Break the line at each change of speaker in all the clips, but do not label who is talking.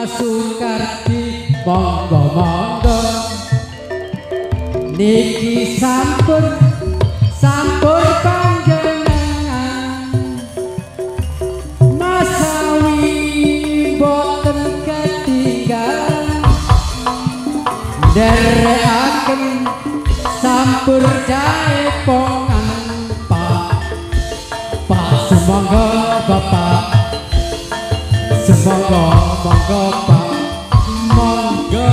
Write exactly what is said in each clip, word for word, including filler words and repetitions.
Mas Sukardi monggo-monggo niki sampun sampun panjenengan masawi boten ketinggalan derekaken sampur jae pongan pak pak semonggo bapak semonggo monggo pak monggo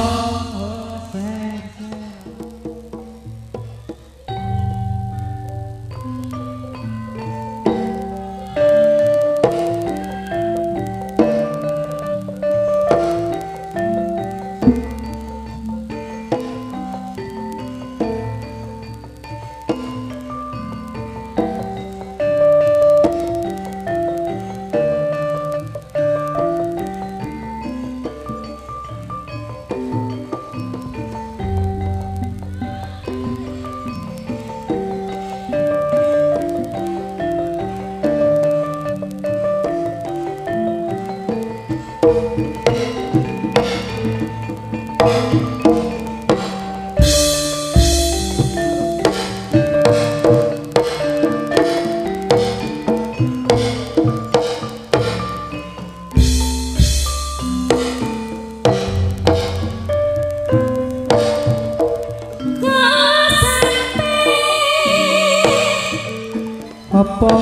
apa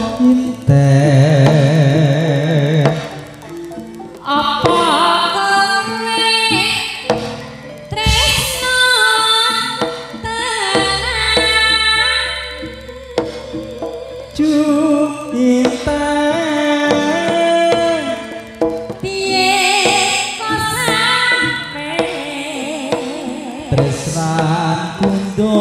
inten
apa kowe tresno tenan
cu inten
piye kok sampe
tresnan kundo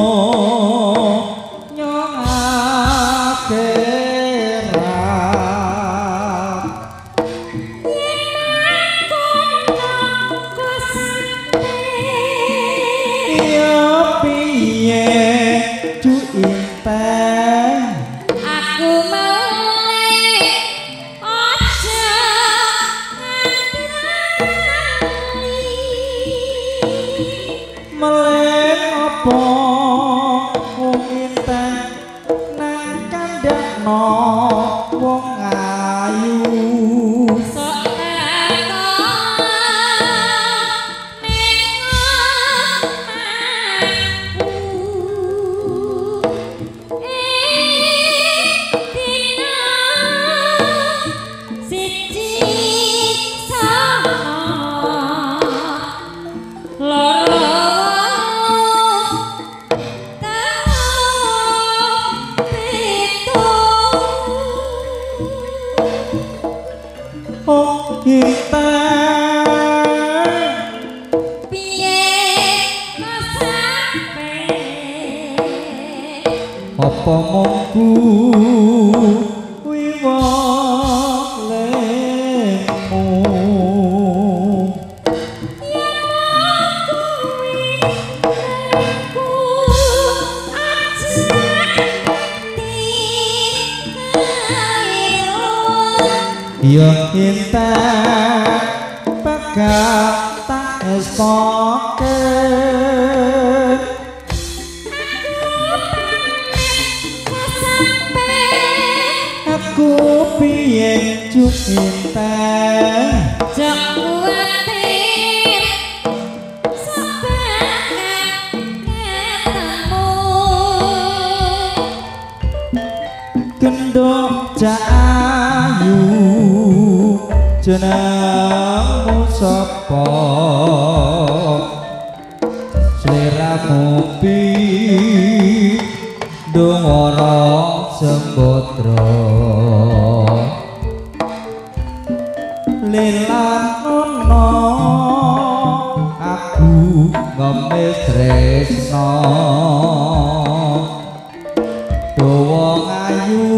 apa mongku wiwa lemu ya kita bakal tak espoken aku piye juk inten
jak kuatir sebagai ketemu
gendong jak ayu jenengmu sapa sliramu pi dongara sembodra lelanono aku ngemis tresno dawa ayu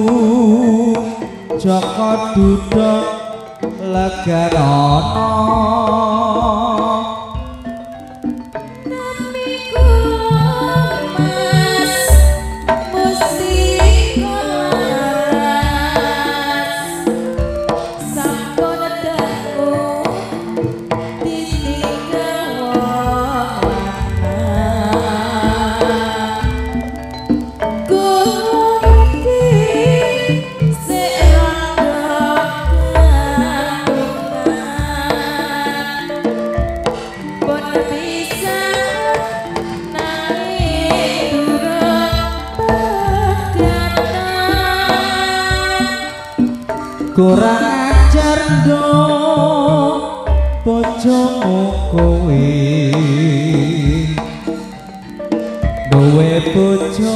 Joko duduk legarana kurang ajar ndo bojomu kowe duwe bojo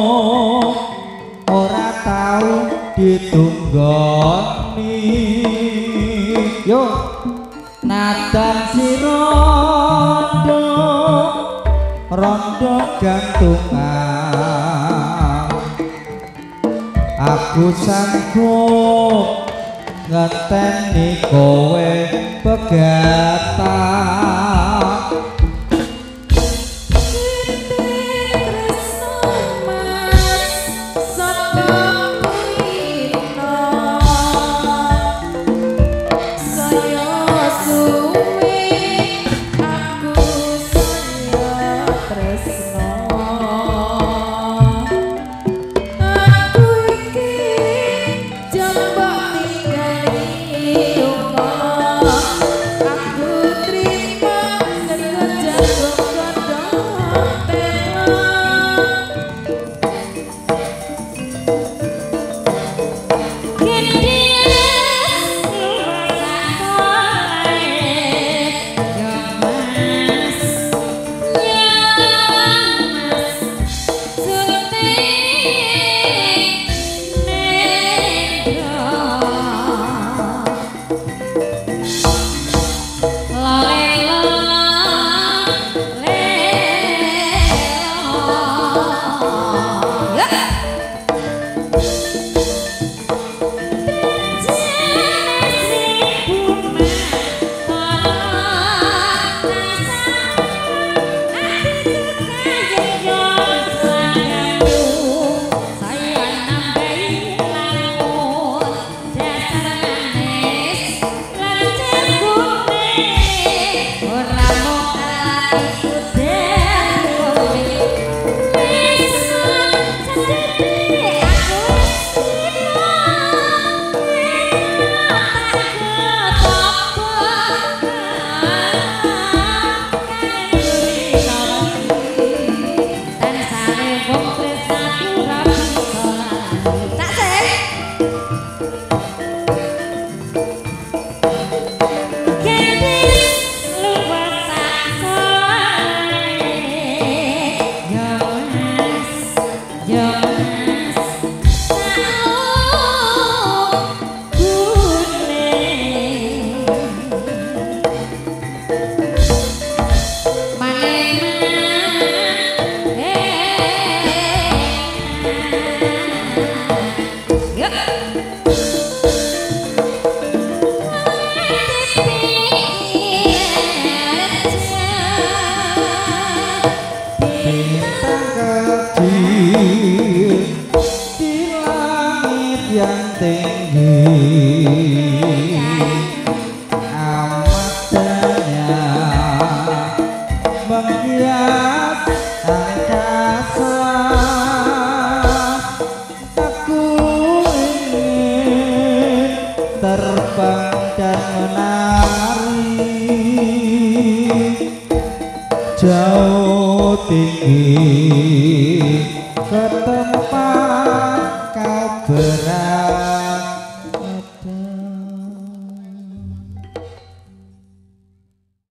ora tau ditunggoni yo nadan si rondo rondo gantungan aku sanggup ngeteni kowe pegatan jauh tinggi ke tempat